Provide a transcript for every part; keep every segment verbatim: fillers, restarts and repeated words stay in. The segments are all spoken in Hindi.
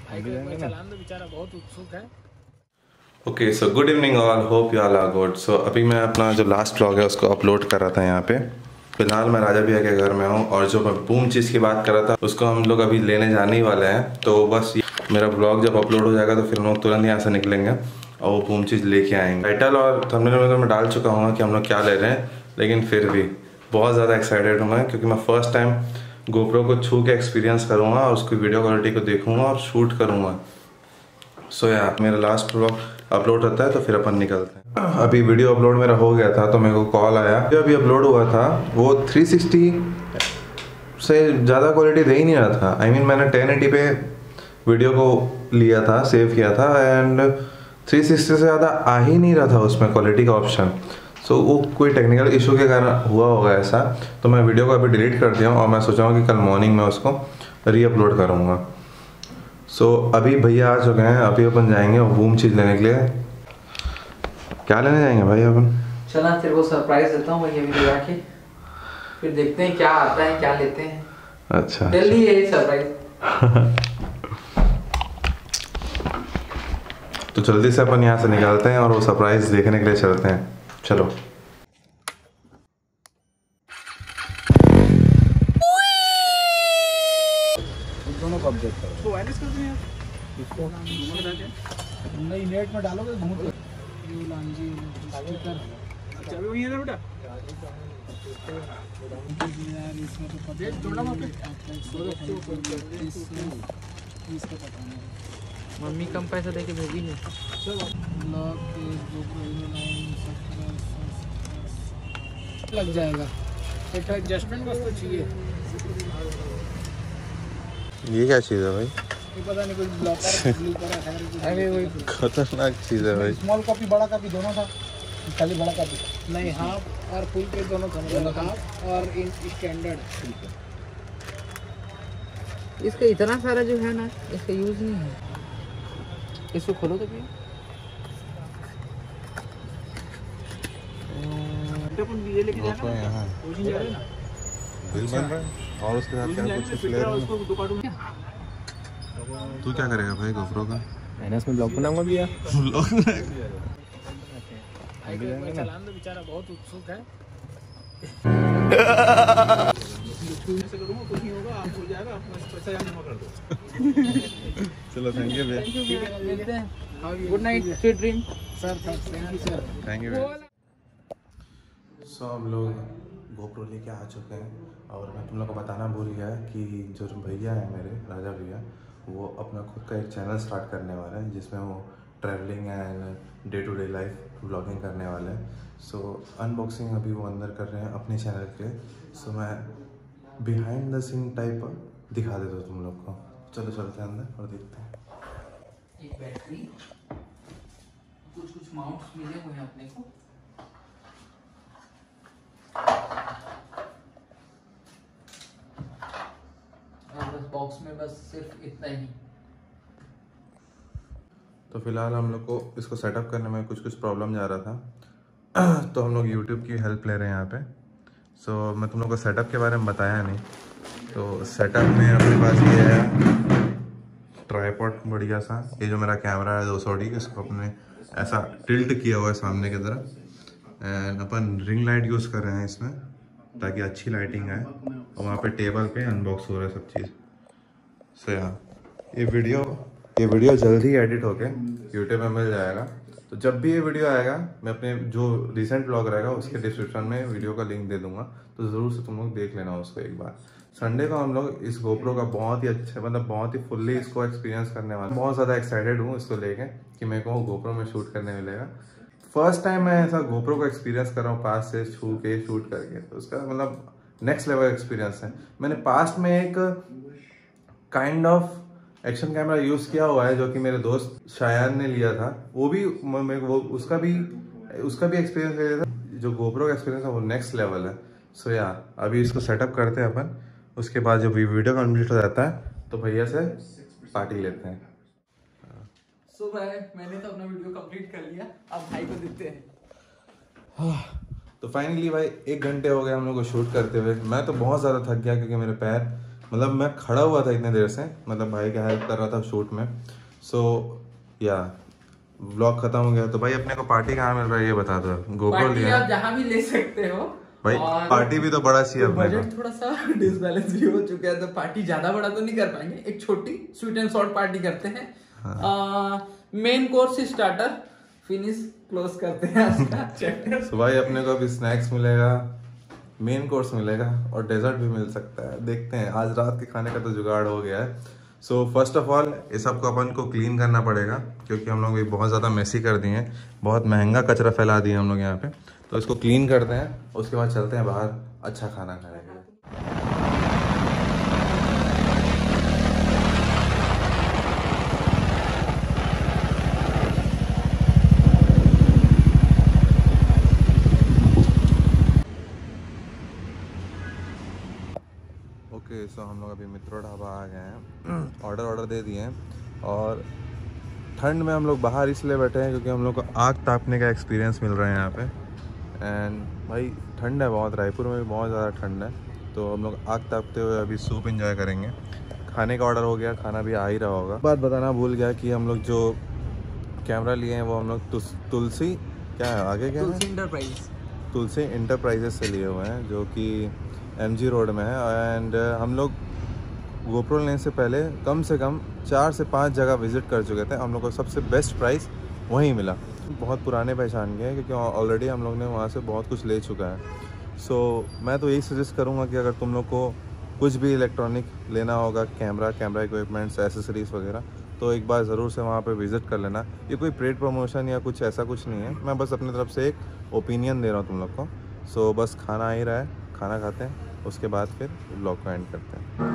बेचारा बहुत उत्सुक है। Okay so good evening all, hope you all are good. So अभी मैं अपना जो लास्ट व्लॉग है उसको अपलोड कर रहा था यहाँ पे। फिलहाल मैं राजा भैया के घर में हूँ और जो मैं बूम चीज़ की बात कर रहा था उसको हम लोग अभी लेने जाने ही वाले हैं। तो बस मेरा ब्लॉग जब अपलोड हो जाएगा तो फिर हम लोग तुरंत यहाँ से निकलेंगे और वो बूम चीज़ लेके आएंगे। टाइटल और थंबनेल में तो मैं डाल चुका हूँ कि हम लोग क्या ले रहे हैं, लेकिन फिर भी बहुत ज़्यादा एक्साइटेड हूँ मैं, क्योंकि मैं फर्स्ट टाइम गोप्रो को छू के एक्सपीरियंस करूँगा और उसकी वीडियो क्वालिटी को देखूँगा और शूट करूँगा। सो so, या मेरा लास्ट व्लॉग अपलोड होता है तो फिर अपन निकलते हैं। अभी वीडियो अपलोड मेरा हो गया था तो मेरे को कॉल आया। जो अभी अपलोड हुआ था वो थ्री सिक्सटी से ज़्यादा क्वालिटी दे ही नहीं रहा था। आई I मीन mean, मैंने टेन एटी पे वीडियो को लिया था, सेव किया था, एंड थ्री सिक्सटी से ज़्यादा आ ही नहीं रहा था उसमें क्वालिटी का ऑप्शन। सो so, वो कोई टेक्निकल इशू के कारण हुआ होगा ऐसा। तो मैं वीडियो को अभी डिलीट कर दिया हूँ और मैं सोचा हूँ कि कल मॉर्निंग में उसको री अपलोड करूँगा। सो so, अभी भैया आ चुके हैं, अभी अपन जाएंगे और बूम चीज़ लेने के लिए। क्या लेने जाएंगे भाई अपन? चला तेरे को सरप्राइज देता हूँ भैया वीडियो आके, फिर देखते हैं क्या आता है क्या लेते हैं। अच्छा जल्दी है सरप्राइज। तो जल्दी से अपन यहाँ से निकलते हैं और वो सरप्राइज देखने के लिए चलते हैं। चलो दोनों को अपडेट करो। इसको वायरलेस कर दें यार। इसको नहीं नेट में डालोगे तो घूम ये लांजी स्पीकर। अच्छा अभी वहीं है ना बेटा। यार इसमें तो पता जोड़ा वहां पे इसका पता नहीं। मम्मी कम पैसा देके भेजी है। ब्लॉक लग जाएगा, एक एडजस्टमेंट बस तो चाहिए। ये क्या चीज़ है भाई? ये पता नहीं, कोई ब्लॉकर ब्लॉकर है। अरे वही खतरनाक चीज़ है भाई। स्मॉल कॉपी बड़ा कॉपी दोनों था। खाली बड़ा कॉपी नहीं, हाफ और फुल पेज दोनों था। मतलब हाफ और इन स्टैंडर्ड। इसका इतना सारा जो है ना, इसका यूज नहीं है। इसको खोलो तो भी अपन ये लेके जाना है यहाँ कोचिंग जा रहे हैं ना, बिल बन रहा है और उसके साथ क्या कुछ ले रहा है। उसको काटूं क्या? तू क्या करेगा भाई गोप्रो का? मैंने इसमें ब्लॉग बनाऊंगा भी यार। ब्लॉग चलान तो बेचारा बहुत उत्सुक है। से करूंगा कुछ नहीं होगा, आप हो जाएगा, अपना पैसा यहाँ जमा कर दो। चलो थैंक यू भैया। मिलते हैं। Good night, sweet dream. Sir thank you sir. Thank you. So हम लोग गोप्रो लेके आ चुके हैं और मैं तुम लोग को बताना भूल गया कि जो भैया है मेरे राजा भैया, वो अपना खुद का एक चैनल स्टार्ट करने वाला है जिसमें वो travelling and day to day life vlogging करने वाले हैं। सो अनबॉक्सिंग अभी वो अंदर कर रहे हैं अपने चैनल के। सो मैं बिहाइंड द सीन टाइप दिखा देता हूँ तुम लोग को। चलो चलते हैं अंदर और देखते हैं। एक बैटरी, कुछ कुछ माउंट्स मिले हुए हैं अपने को। और बस बॉक्स में बस सिर्फ इतना ही। तो फिलहाल हम लोग को इसको सेटअप करने में कुछ कुछ प्रॉब्लम जा रहा था तो हम लोग यूट्यूब की हेल्प ले रहे हैं यहाँ पे। सो so, मैं तुम लोग को सेटअप के बारे में बताया नहीं। तो सेटअप में अपने पास ये है ट्राइपॉड बढ़िया सा। ये जो मेरा कैमरा है दो सौ डी, इसको अपने ऐसा टिल्ट किया हुआ है सामने की तरफ। एंड अपन रिंग लाइट यूज़ कर रहे हैं इसमें ताकि अच्छी लाइटिंग आए। और वहाँ पे टेबल पे अनबॉक्स हो रहा है सब चीज़। सो यहाँ ये वीडियो ये वीडियो जल्द ही एडिट होके यूट्यूब में मिल जाएगा। तो जब भी ये वीडियो आएगा मैं अपने जो रिसेंट व्लॉग रहेगा उसके डिस्क्रिप्शन में वीडियो का लिंक दे दूंगा, तो ज़रूर से तुम लोग देख लेना उसको एक बार। संडे को हम लोग इस गोप्रो का बहुत ही अच्छा, मतलब बहुत ही फुल्ली इसको एक्सपीरियंस करने वाले। बहुत ज़्यादा एक्साइटेड हूँ इसको लेके कि मेरे को गोप्रो में शूट करने मिलेगा। फर्स्ट टाइम मैं ऐसा गोप्रो को एक्सपीरियंस कर रहा हूँ पास से छू के शूट करके, तो उसका मतलब नेक्स्ट लेवल एक्सपीरियंस है। मैंने पास्ट में एक kind of action camera use किया हुआ है जो कि मेरे दोस्त शायान ने लिया था, वो भी वो उसका भी उसका भी एक्सपीरियंस लिया था। जो गोप्रो का एक्सपीरियंस है वो नेक्स्ट लेवल है। सो या अभी इसको सेटअप करते हैं अपन, उसके बाद जब वीडियो कंप्लीट हो जाता है तो भैया से पार्टी लेते हैं। सो so, मैंने तो अपना वीडियो कंप्लीट कर लिया, अब भाई को देते हैं। तो फाइनली भाई एक घंटे हो गए हम लोग को शूट करते हुए। मैं तो बहुत ज़्यादा थक गया क्योंकि मेरे पैर मतलब मैं खड़ा हुआ था इतने देर से, मतलब भाई का हेल्प कर रहा था शूट में। सो या व्लॉग खत्म हो गया। तो भाई अपने को पार्टी कहाँ मिल रहा है ये बता दो। गोप्रो पार्टी लिया आप जहाँ भी ले सकते हो भाई, पार्टी भी तो बड़ा चाहिए अपने को। बजट थोड़ा सा डिसबैलेंस भी हो चुका है, तो पार्टी ज्यादा बड़ा तो नहीं कर पाएंगे, एक छोटी स्वीट एंड शॉर्ट पार्टी करते हैं। Main course starter finish close करते हैं आज। तो भाई अपने को अभी स्नैक्स मिलेगा, मेन कोर्स मिलेगा और डेजर्ट भी मिल सकता है। देखते हैं, आज रात के खाने का तो जुगाड़ हो गया है। सो फर्स्ट ऑफ ऑल इस सब को अपन को क्लीन करना पड़ेगा, क्योंकि हम लोग भी बहुत ज़्यादा मैसी कर दिए हैं, बहुत महंगा कचरा फैला दिए हम लोग यहाँ पे। तो इसको क्लीन करते हैं, उसके बाद चलते हैं बाहर अच्छा खाना खाने के लिए। ओके सो हम लोग अभी मित्रो ढाबा आ गए हैं। ऑर्डर ऑर्डर दे दिए हैं और ठंड में हम लोग बाहर इसलिए बैठे हैं क्योंकि हम लोग को आग तापने का एक्सपीरियंस मिल रहा है यहाँ पे। एंड भाई ठंड है बहुत, रायपुर में भी बहुत ज़्यादा ठंड है। तो हम लोग आग तापते हुए अभी सूप एंजॉय करेंगे। खाने का ऑर्डर हो गया, खाना भी आ ही रहा होगा। बात बताना भूल गया कि हम लोग जो कैमरा लिए हैं वो हम लोग तुलसी क्या है आगे क्या तुलसी इंटरप्राइज तुलसी इंटरप्राइजेस से लिए हुए हैं, जो कि एमजी रोड में है। एंड हम लोग गोप्रो लेने से पहले कम से कम चार से पांच जगह विज़िट कर चुके थे। हम लोग को सबसे बेस्ट प्राइस वहीं मिला। बहुत पुराने पहचान के हैं क्योंकि ऑलरेडी हम लोग ने वहाँ से बहुत कुछ ले चुका है। सो so, मैं तो यही सजेस्ट करूँगा कि अगर तुम लोग को कुछ भी इलेक्ट्रॉनिक लेना होगा, कैमरा कैमरा इक्विपमेंट्स एसेसरीज़ वगैरह, तो एक बार ज़रूर से वहाँ पे विज़िट कर लेना। ये कोई पेड प्रमोशन या कुछ ऐसा कुछ नहीं है, मैं बस अपनी तरफ से एक ओपिनियन दे रहा हूँ तुम लोग को। सो so, बस खाना आ ही रहा है, खाना खाते हैं, उसके बाद फिर ब्लॉग को एंड करते हैं।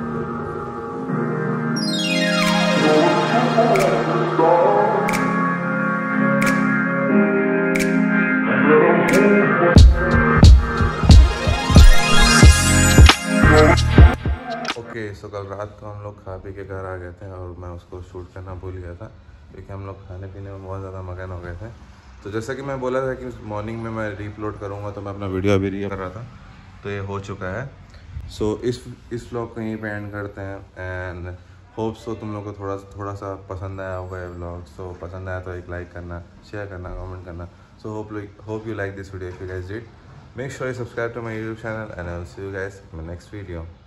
ओके सो कल रात को हम लोग खा पी के घर आ गए थे और मैं उसको शूट करना भूल गया था क्योंकि हम लोग खाने पीने में बहुत ज़्यादा मगन हो गए थे। तो जैसा कि मैं बोला था कि मॉर्निंग में मैं रीअपलोड करूँगा, तो मैं अपना वीडियो अभी री कर रहा था, तो ये हो चुका है। सो so, इस इस व्लॉग को यहीं पे एंड करते हैं। एंड होप सो तुम लोग को थोड़ा थोड़ा सा पसंद आया होगा ये व्लॉग। सो so, पसंद आया तो एक लाइक करना, शेयर करना, कमेंट करना। So hope hope you like this video. If you guys did, make sure you subscribe to my YouTube channel and I will see you guys in my next video.